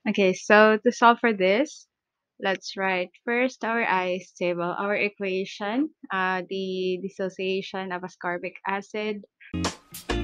Okay, so to solve for this, let's write first our ice table, our equation, the dissociation of ascorbic acid.